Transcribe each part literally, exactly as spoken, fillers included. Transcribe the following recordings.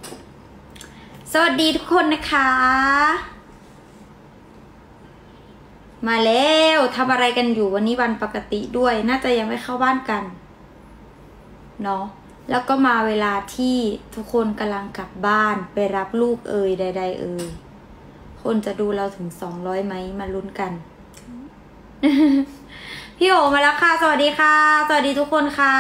สวัสดีทุกคนนะคะมาแล้วทำอะไรกันอยู่วันนี้วันปกติด้วยน่าจะยังไม่เข้าบ้านกันเนาะแล้วก็มาเวลาที่ทุกคนกำลังกลับบ้านไปรับลูกเอ่ยใดๆเอ่ยคนจะดูเราถึงสองร้อยไหมมาลุ้นกัน พี่โอมาแล้วค่ะสวัสดีค่ะสวัสดีทุกคนค่ะ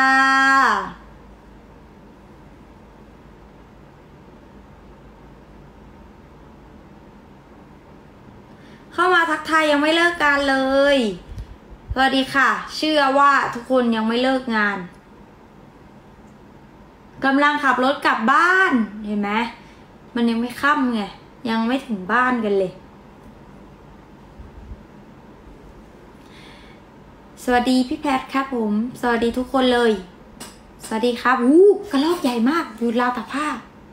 เข้ามาทักทายยังไม่เลิกงานเลยสวัสดีค่ะเชื่อว่าทุกคนยังไม่เลิกงานกำลังขับรถกลับบ้านเห็นไหมมันยังไม่ค่ำไงยังไม่ถึงบ้านกันเลยสวัสดีพี่แพทครับผมสวัสดีทุกคนเลยสวัสดีครับอู้กระรอกใหญ่มากอยู่ราวตากผ้า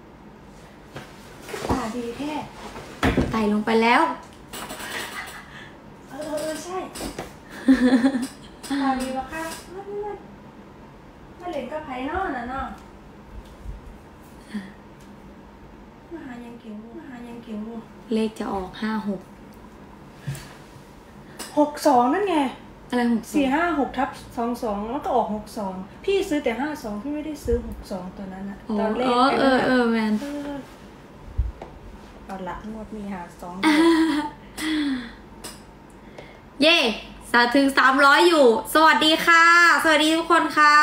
ตาดีแค่ไต่ลงไปแล้วเออเออใช่ตาดีวะค่ะมามามาเล่นกับไผ่นอน่ะเนาะมาหายังเก่งมาหายังเก่งวัวเลขจะออกห้าหกหกสองนั่นไงอะไรหกสี่ห้าหกทับสองสองแล้วก็ออกหกสองพี่ซื้อแต่ห้าสองพี่ไม่ได้ซื้อหกสองตอนนั้นอะตอนเลขเออเออแมนตอนละงวดมีหาสองเย่สาถึงสามร้อยอยู่สวัสดีค่ะสวัสดีทุกคนค่ะ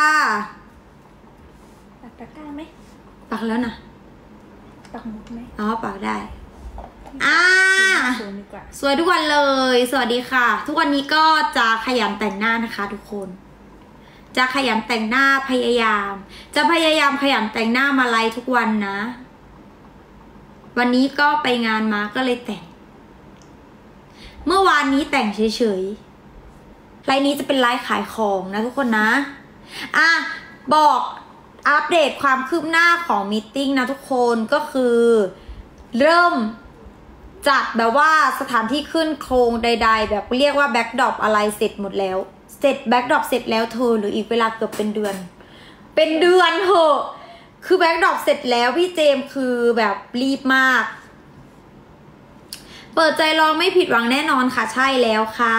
ปักตะกร้าไหมปักแล้วนะปักหมดไหมอ๋อปักได้อ่าสวยทุกวันเลยสวัสดีค่ะทุกวันนี้ก็จะขยันแต่งหน้านะคะทุกคนจะขยันแต่งหน้าพยายามจะพยายามขยันแต่งหน้ามาไลฟ์ทุกวันนะวันนี้ก็ไปงานมาก็เลยแต่งเมื่อวานนี้แต่งเฉยๆไลฟ์นี้จะเป็นไลฟ์ขายของนะทุกคนนะอ่ะบอกอัปเดตความคืบหน้าของมีตติ้งนะทุกคนก็คือเริ่มจัดแบบว่าสถานที่ขึ้นโครงใดๆแบบเรียกว่าแบ็คดรอปอะไรเสร็จหมดแล้วเสร็จแบ็คดรอปเสร็จแล้วเธอหรืออีกเวลาเกือบเป็นเดือนเป็นเดือนเหอะคือแบ็คดรอปเสร็จแล้วพี่เจมคือแบบรีบมากเปิดใจลองไม่ผิดหวังแน่นอนค่ะใช่แล้วค่ะ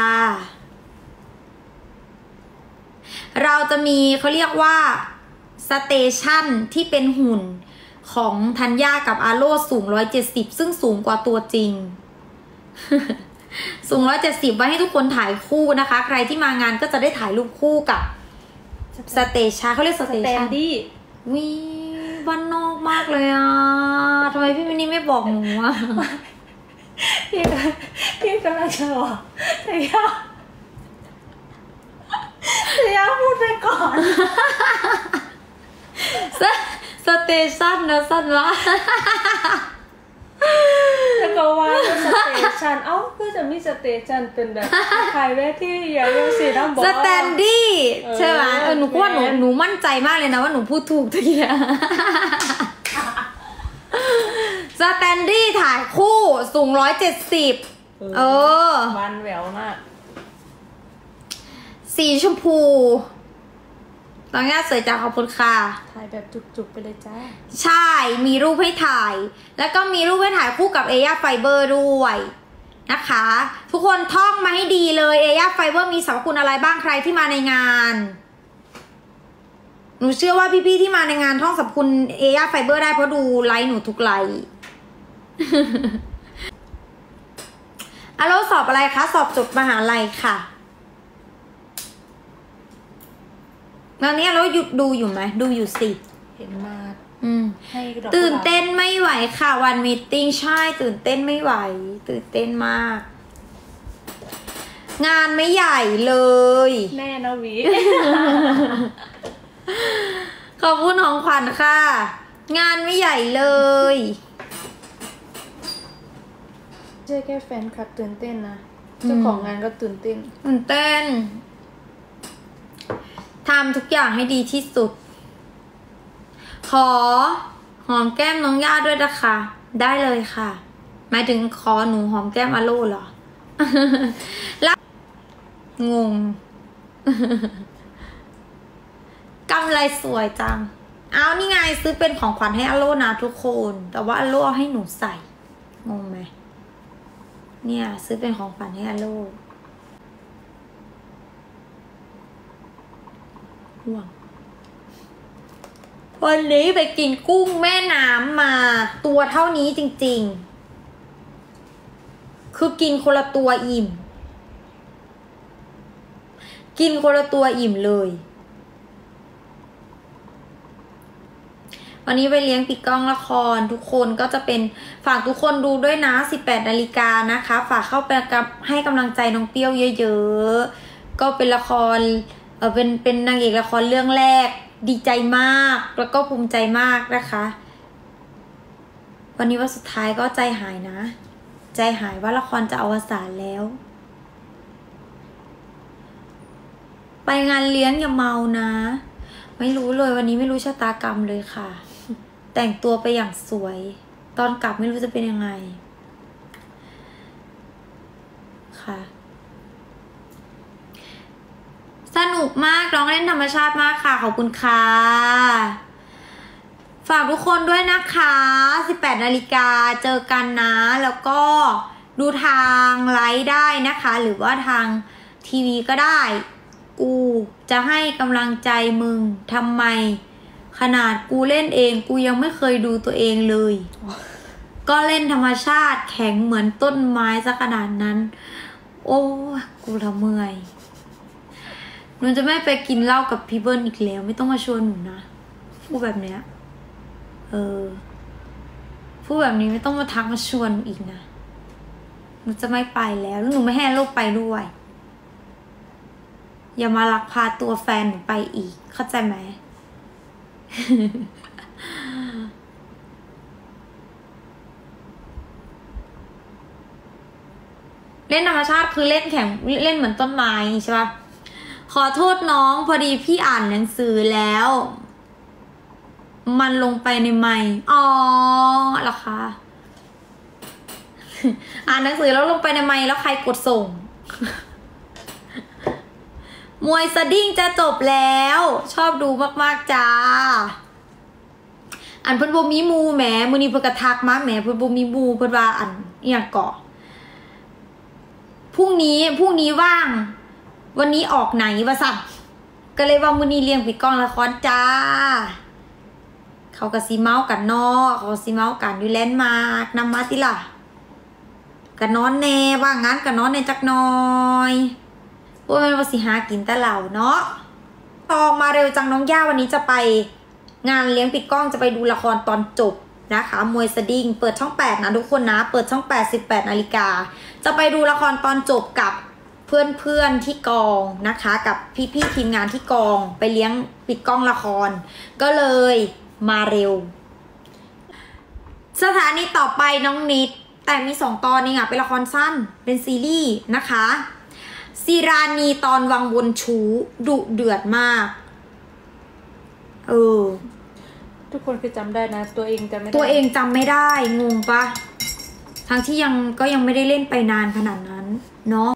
เราจะมีเขาเรียกว่าสเตชันที่เป็นหุ่นของธัญญากับอาโรสูงหนึ่งร้อยเจ็ดสิบซึ่งสูงกว่าตัวจริง สูงหนึ่งร้อยเจ็ดสิบไว้ให้ทุกคนถ่ายคู่นะคะใครที่มางานก็จะได้ถ่ายรูปคู่กับสเตชันเขาเรียกสเตชันดี้วิบ้านนอกมากเลยอ่ะทำไมพี่มินี่ไม่บอกหนูอ่ะพี่พี่กำลังจะบอกแต่ยาแต่ยาพูดไปก่อนสเตชันนะสั้นวะแล้วก็ว่าสเตชันเอ้าคือจะมีสเตชันเป็นแบบใครเวทีอย่างยังสีดำบอกสแตนดี้ใช่ไหมเออหนูว่าหนูหนูมั่นใจมากเลยนะว่าหนูพูดถูกทีอ่ะสแตนดี้ถ่ายคู่สูงร้อยเจ็ดสิบเออมันแหววมากสีชมพูตอนนี้สวยจังขอบคุณค่ะถ่ายแบบจุกๆไปเลยจ้าใช่มีรูปให้ถ่ายแล้วก็มีรูปให้ถ่ายคู่กับเอย่าไฟเบอร์ด้วยนะคะทุกคนท่องมาให้ดีเลยเอย่าไฟเบอร์มีสรรพคุณอะไรบ้างใครที่มาในงานหนูเชื่อว่าพี่ๆที่มาในงานท่องสรรพคุณเอย่าไฟเบอร์ได้เพราะดูไลฟ์หนูทุกไลฟ์อะโลสอบอะไรคะสอบจบมหาลัยค่ะตอนนี้เราหยุดดูอยู่ไหมดูอยู่สิเห็นมาอืมตื่นเต้นไม่ไหวค่ะวันมีตติ้งใช่ตื่นเต้นไม่ไหวตื่นเต้นมากงานไม่ใหญ่เลยแน่นะวิขอบคุณของขวัญค่ะงานไม่ใหญ่เลยใช่แค่แฟนคลับตื่นเต้นนะเจ้าของงานก็ตื่นเต้นตื่นเต้นทำทุกอย่างให้ดีที่สุดขอหอมแก้มน้องย่าด้วยนะคะได้เลยค่ะหมายถึงขอหนูหอมแก้มอาโลเหรอ แล้วงง กำไรสวยจังเอานี่ไงซื้อเป็นของขวัญให้อโลนะทุกคนแต่ว่าอโลเอาให้หนูใส่งงไหมเนี่ยซื้อเป็นของขวัญให้อโลห่วงวันนี้ไปกินกุ้งแม่น้ำมาตัวเท่านี้จริงๆคือกินคนละตัวอิ่มกินคนละตัวอิ่มเลยวันนี้ไปเลี้ยงปิดกล้องละครทุกคนก็จะเป็นฝากทุกคนดูด้วยนะสิบแปดนาฬิกานะคะฝากเข้าไปกับให้กำลังใจน้องเปรี้ยวเยอะๆก็เป็นละครเออเป็นเป็นนางเอกละครเรื่องแรกดีใจมากแล้วก็ภูมิใจมากนะคะวันนี้วันสุดท้ายก็ใจหายนะใจหายว่าละครจะอวสานแล้วไปงานเลี้ยงอย่าเมานะไม่รู้เลยวันนี้ไม่รู้ชะตากรรมเลยค่ะแต่งตัวไปอย่างสวยตอนกลับไม่รู้จะเป็นยังไงค่ะสนุกมากร้องเล่นธรรมชาติมากค่ะขอบคุณค่ะฝากทุกคนด้วยนะคะสิบแปดนาฬิกาเจอกันนะแล้วก็ดูทางไลฟ์ได้นะคะหรือว่าทางทีวีก็ได้กูจะให้กำลังใจมึงทำไมขนาดกูเล่นเองกูยังไม่เคยดูตัวเองเลยก็เล่นธรรมชาติแข็งเหมือนต้นไม้ซะขนาดนั้นโอ้กูละเมื่อยหนูจะไม่ไปกินเหล้ากับพี่เบิ้ลอีกแล้วไม่ต้องมาชวนหนูนะพูดแบบเนี้ยเออพูดแบบนี้ไม่ต้องมาทักมาชวนหนูอีกนะหนูจะไม่ไปแล้วแล้วหนูไม่ให้ลูกไปด้วยอย่ามาลักพาตัวแฟนหนูไปอีกเข้าใจไหม เล่นธรรมชาติคือเล่นแข่งเล่นเหมือนต้นไม้ใช่ปะขอโทษน้องพอดีพี่อ่านหนังสือแล้วมันลงไปในไมค์อ๋อเหรอคะ อ่านหนังสือแล้วลงไปในไมค์แล้วใครกดส่ง มวยสดิ้งจะจบแล้วชอบดูมากๆจ้าอันเพิ่นบ่มีมูแหมมื้อนี้เพิ่นก็ทักมาแหมเพิ่นบ่มีมูเพิ่นว่าอันอีหยังเกาะพรุ่งนี้พรุ่งนี้ว่างวันนี้ออกไหนวะสั่นก็เลยว่ามื้อนี้เลี้ยงปิดกล้องละครจ้าเขาก็สิเมากันเนาะเขาสิเมากันอยู่แลนด์มาร์กนำมาติล่ะก็นอนแน่ว่างงั้นก็นอนแน่จักหน่อยว่ามันว่าสิหากินแต่เหล่าเนาะตองมาเร็วจังน้องย่าวันนี้จะไปงานเลี้ยงปิดกล้องจะไปดูละครตอนจบนะคะมวยสดิ้งเปิดช่องแปดนะทุกคนนะเปิดช่องแปด สิบแปดนาฬิกาจะไปดูละครตอนจบกับเพื่อนๆที่กองนะคะกับพี่ๆทีมงานที่กองไปเลี้ยงปิดกล้องละครก็เลยมาเร็วสถานีต่อไปน้องนิดแต่มีสองตอนนี่อ่ะเป็นละครสั้นเป็นซีรีส์นะคะซีรานีตอนวังวนชูดุเดือดมากเออทุกคนคือจำได้นะตัวเองจำไม่ได้ตัวเองจำไม่ได้งงปะทั้งที่ยังก็ยังไม่ได้เล่นไปนานขนาดนั้นเนาะ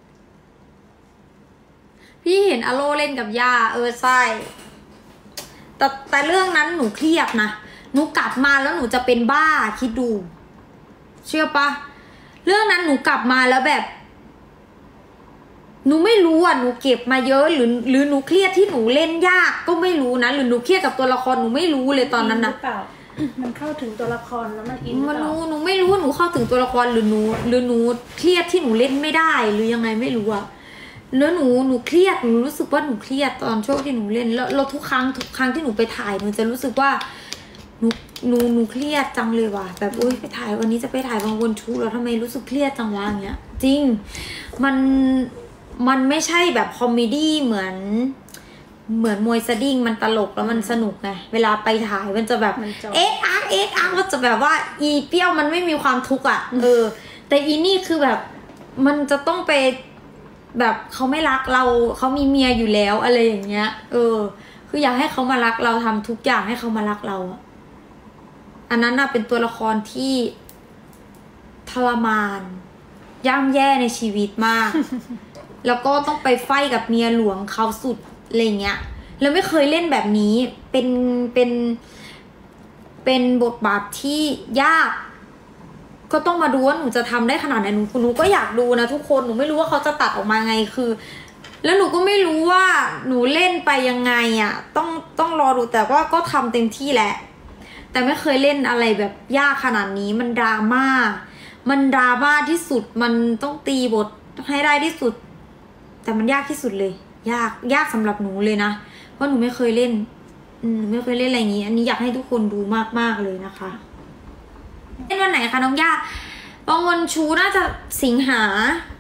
พี่เห็นอโลเล่นกับย่าเออใช่แต่แต่เรื่องนั้นหนูเครียดนะหนูกลับมาแล้วหนูจะเป็นบ้าคิดดูเชื่อปะเรื่องนั้นหนูกลับมาแล้วแบบหนูไม่รู้อ่ะหนูเก็บมาเยอะหรือหรือหนูเครียดที่หนูเล่นยากก็ไม่รู้นะหรือหนูเครียดกับตัวละครหนูไม่รู้เลยตอนนั้นนะมันเข้าถึงตัวละครแล้วมันอินมันรู้หนูไม่รู้หนูเข้าถึงตัวละครหรือหนูหรือหนูเครียดที่หนูเล่นไม่ได้หรือยังไงไม่รู้อะแล้วหนูหนูเครียดหนูรู้สึกว่าหนูเครียดตอนช่วงที่หนูเล่นแล้วเราทุกครั้งทุกครั้งที่หนูไปถ่ายหนูจะรู้สึกว่าหนูหนูหนูเครียดจังเลยว่ะแบบอุ้ยไปถ่ายวันนี้จะไปถ่ายบางวนชูแล้วทำไมรู้สึกเครียดจังวะอย่างเงี้ยจริงมันมันไม่ใช่แบบคอมเมดี้เหมือนเหมือนมวยสดิ้งมันตลกแล้วมันสนุกไงเวลาไปถ่ายมันจะแบบเอ๊ะอาร์เอ๊ะอาร์ก็จะแบบว่าอีเปรี้ยวมันไม่มีความทุกข์อ่ะเออแต่อีนี่คือแบบมันจะต้องไปแบบเขาไม่รักเราเขามีเมียอยู่แล้วอะไรอย่างเงี้ยเออคืออยากให้เขามารักเราทำทุกอย่างให้เขามารักเราอันนั้นน่ะเป็นตัวละครที่ทรมานย่ำแย่ในชีวิตมาก แล้วก็ต้องไปไฟกับเมียหลวงเขาสุดอะไรเงี้ยแล้วไม่เคยเล่นแบบนี้เป็นเป็นเป็นบทบาทที่ยากก็ต้องมาดูว่าหนูจะทำได้ขนาดไหนหนูหนูก็อยากดูนะทุกคนหนูไม่รู้ว่าเขาจะตัดออกมาไงคือ แล้วหนูก็ไม่รู้ว่าหนูเล่นไปยังไงอ่ะต้องต้องรอดูแต่ว่าก็ทำเต็มที่แหละแต่ไม่เคยเล่นอะไรแบบยากขนาดนี้มันดราม่ามันดราม่าที่สุดมันต้องตีบทให้ได้ที่สุดแต่มันยากที่สุดเลยยากยากสำหรับหนูเลยนะเพราะหนูไม่เคยเล่นอืมไม่เคยเล่นอะไรอย่างนี้อันนี้อยากให้ทุกคนดูมากๆเลยนะคะเล่นวันไหนคะน้องย่าบางวันชูน่าจะสิงหา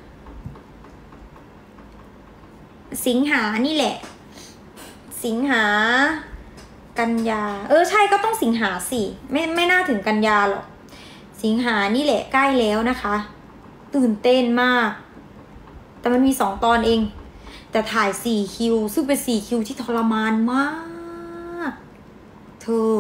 สิงหานี่แหละสิงหากันยาเออใช่ก็ต้องสิงหาสิไม่ไม่น่าถึงกันยาหรอกสิงหานี่แหละใกล้แล้วนะคะตื่นเต้นมากแต่มันมีสองตอนเองแต่ถ่ายสี่คิวซึ่งเป็นสี่คิวที่ทรมานมากเธอ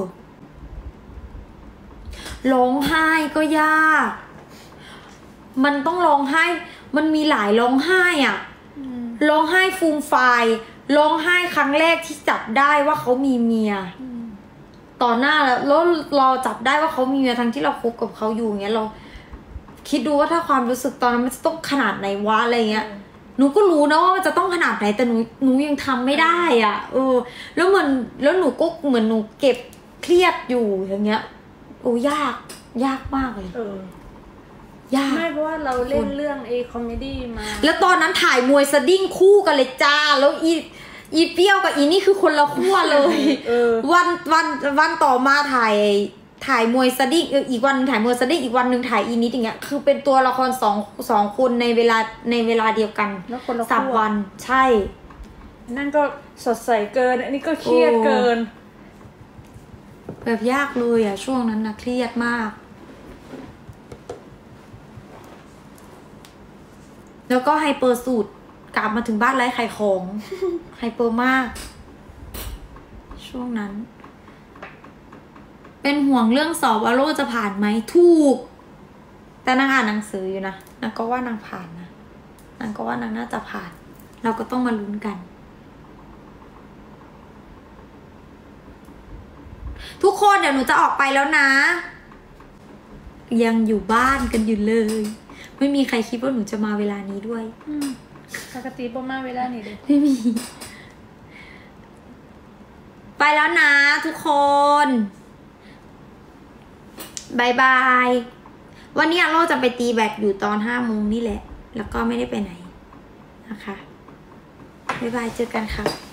ร้องไห้ก็ยากมันต้องร้องไห้มันมีหลายร้องไห้อ่ะร้องไห้ฟูมฟายร้องไห้ครั้งแรกที่จับได้ว่าเขามีเมียต่อหน้าแล้วแล้วเราจับได้ว่าเขามีเมียทั้งที่เราคบกับเขาอยู่อย่างเงี้ยเราคิดดูว่าถ้าความรู้สึกตอนนั้นมันจะต้องขนาดไหนวะอะไรเงี้ยหนูก็รู้นะว่ามันจะต้องขนาดไหนแต่หนูหนูยังทำไม่ได้อ่ะเออแล้วเหมือนแล้วหนูก็เหมือนหนูเก็บเครียดอยู่อย่างเงี้ยโอ้ยากยากมากเลยเออยากไม่เพราะว่าเราเล่นเรื่องเอคอมเมดี้มาแล้วตอนนั้นถ่ายมวยสดิ้งคู่กันเลยจ้าแล้วอีอีเปรี้ยวกับอีนี่คือคนละขั้วเลยวันวันวันต่อมาถ่ายถ่ายมวยสดิ้งอีกวันถ่ายมวยสดิ้งอีกวันหนึ่งถ่ายอีนิดอย่างเงี้ยคือเป็นตัวละครสองสองคนในเวลาในเวลาเดียวกันแล้วคนละสามวันใช่นั่นก็สดใสเกินอันนี้ก็เครียดเกินแบบยากเลยอ่ะช่วงนั้นนะเครียดมากแล้วก็ไฮเปอร์สูตรกลับมาถึงบ้านไร้ขายของไฮเปอร์มากช่วงนั้นเป็นห่วงเรื่องสอบว่าโลจะผ่านไหมถูกแต่นางอ่านหนังสืออยู่นะนางก็ว่านางผ่านนะนางก็ว่านางน่าจะผ่านเราก็ต้องมาลุ้นกันทุกคนเดี๋ยวหนูจะออกไปแล้วนะยังอยู่บ้านกันอยู่เลยไม่มีใครคิดว่าหนูจะมาเวลานี้ด้วยปกติประมาณเวลานี้เลยไม่มีไปแล้วนะทุกคนบายบายวันนี้โลจะไปตีแบดอยู่ตอนห้าโมงนี่แหละแล้วก็ไม่ได้ไปไหนนะคะบายบายเจอกันค่ะ